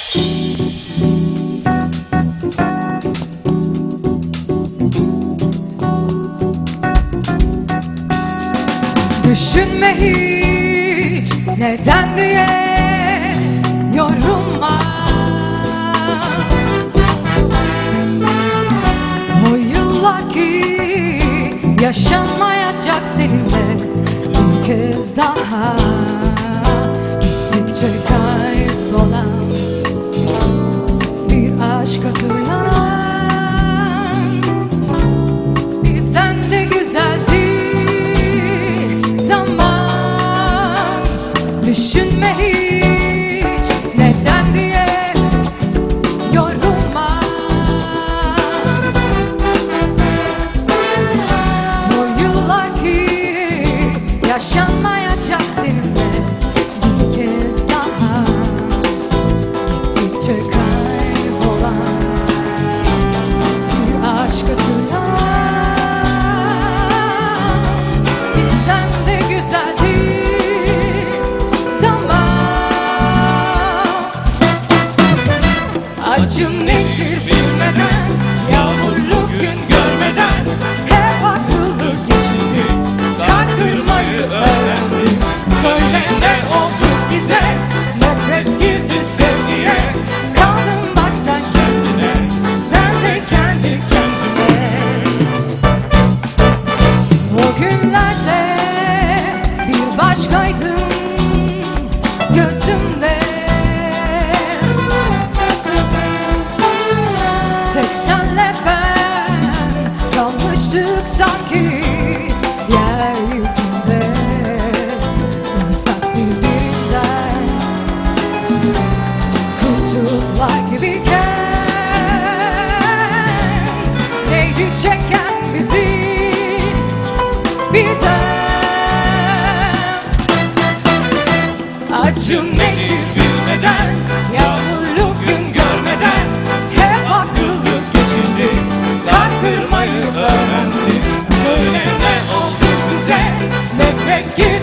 Düşünme hiç neden diye, yorulma. O yıllar ki yaşanmayacak seninle bir kez daha. Gittikçe kaybolan bir aşk hatırlanan, bizden de güzeldi zaman. Düşünme hiç neden diye, yorulma. O yıllar ki yaşanmayacak seninle bir kez daha. Gittikçe kaybolan bir aşk hatırlanan, bizden de güzeldi zaman. Acım nedir bilmeden, yağmurlu gün görmeden, hep aklılık geçirdi, kalp kırmayı öğrendim. Söyle ne oldu bize, nefret girdi sevgiye, kaldım bak sen kendine, ben de kendi kendime. O günlerde bir başkaydın gözümde, tek senle ben kalmıştık sanki yeryüzünde. Uzak birbirinden kurtulmak gibiyken, neydi çeken bizi birden. Acım nedir bilmeden, yağmurlu gün görmeden, hep aklılık geçirdi, kalp kırmayı öğrendim. Söyle ne oldu bize, nefret girdi